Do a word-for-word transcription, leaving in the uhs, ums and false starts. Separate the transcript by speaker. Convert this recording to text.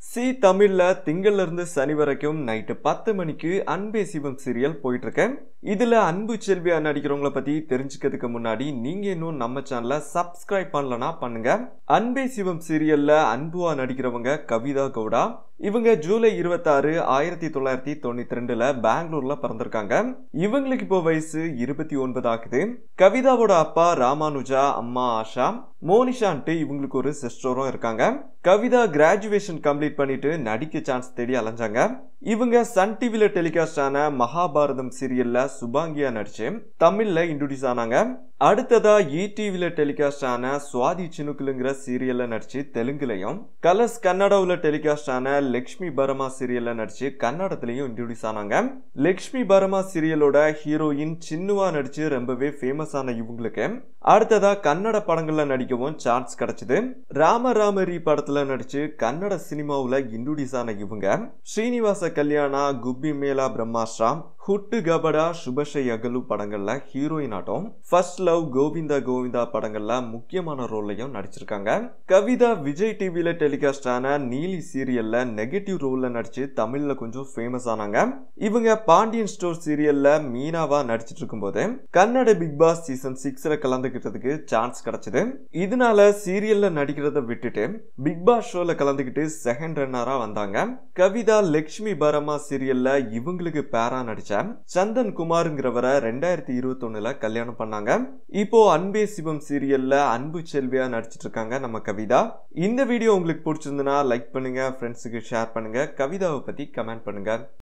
Speaker 1: C தமிழ்ல திங்கள்ல இருந்து சனி வரைக்கும் நைட்டு பத்து மணிக்கு அன்பே சிவம் சீரியல் போயிட்டு இருக்கேன். இதுல அன்பு செல்வியா நடிக்கிறவங்களை பத்தி தெரிஞ்சுக்கிறதுக்கு முன்னாடி நீங்க இன்னும் நம்ம சேனலை சப்ஸ்கிரைப் பண்ணலனா பண்ணுங்க. அன்பே சிவம் சீரியல்ல அன்புவா நடிக்கிறவங்க கவிதா கவுடா. இவங்க ஜூலை இருபத்தி ஆறு ஆயிரத்தி தொள்ளாயிரத்தி தொண்ணூத்தி ரெண்டுல பெங்களூர்ல பிறந்திருக்காங்க. இவங்களுக்கு இப்போ வயசு இருபத்தி ஒன்பது ஆகுது. கவிதாவோட அப்பா ராமானுஜா, அம்மா ஆஷா, மோனிஷான்ட்டு இவங்களுக்கு ஒரு சிஸ்டரும் இருக்காங்க. கவிதா கிராஜுவேஷன் கம்ப்ளீட் பண்ணிட்டு நடிக்க சான்ஸ் தேடி அலைஞ்சாங்க. இவங்க சன் டிவில டெலிகாஸ்ட் ஆன மகாபாரதம் சீரியல்ல சுபாங்கியா நடிச்சு தமிழ்ல இன்ட்ரோடியூஸ் ஆனாங்க. அடுத்ததா ஈ டிவில டெலிகாஸ்ட் ஆன சுவாதி சினுக்குலுங்கிற சீரியல்ல நடிச்சு தெலுங்குலையும், கலர்ஸ் கன்னடாவுல டெலிகாஸ்ட் ஆன லக்ஷ்மி பரமா சீரியல்ல நடிச்சு கன்னடத்திலையும் இன்ட்ரோடியூஸ் ஆனாங்க. லக்ஷ்மி பரமா சீரியலோட ஹீரோயின் சின்னுவா நடிச்சு ரொம்பவே ஃபேமஸ் ஆன இவங்களுக்கு அடுத்ததா கன்னட படங்கள்ல நடிக்கவும் சான்ஸ் கிடைச்சது. ராம ராமரி படத்துல நடிச்சு கன்னட சினிமாவுல இன்ட்ரோடியூஸ் ஆன இவங்க ஸ்ரீனிவாச கல்யாணா, குப்பி மேலா பிரம்மாஸ்ரா, ஹுட்டு கபடா, சுபஷை அகலு படங்கள்ல ஹீரோயின் ஆட்டம், ஃபர்ஸ்ட் லவ், கோவிந்தா கோவிந்தா படங்கள்ல முக்கியமான ரோல்லையும் நடிச்சிருக்காங்க. கவிதா விஜய் டிவில டெலிகாஸ்ட் ஆன நீலி சீரியல்ல நெகட்டிவ் ரோல்ல நடிச்சு தமிழ்ல கொஞ்சம் ஃபேமஸ் ஆனாங்க. இவங்க பாண்டியன் ஸ்டோர் சீரியல்ல மீனாவா நடிச்சிட்டு இருக்கும் போது கன்னட பிக் பாஸ் சீசன் சிக்ஸ்ல கலந்துகிட்டதுக்கு சான்ஸ் கிடைச்சது. இதனால சீரியல்ல நடிக்கிறத விட்டுட்டு பிக் பாஸ் ஷோல கலந்துகிட்டு செகண்ட் ரன்னரா வந்தாங்க. கவிதா லக்ஷ்மி பரமா சீரியல்ல இவங்களுக்கு பேரா நடிச்ச சந்தன் குமார்ங்கிறவரை ரெண்டாயிரத்தி இருபத்தி ஒண்ணுல கல்யாணம் பண்ணாங்க. இப்போ அன்பே சிவம் சீரியல்ல அன்பு செல்வியா நடிச்சிட்டு இருக்காங்க நம்ம கவிதா. இந்த வீடியோ உங்களுக்கு பிடிச்சிருந்ததுன்னா லைக் பண்ணுங்க, ஃப்ரெண்ட்ஸுக்கு ஷேர் பண்ணுங்க, கவிதாவை பத்தி கமெண்ட் பண்ணுங்க.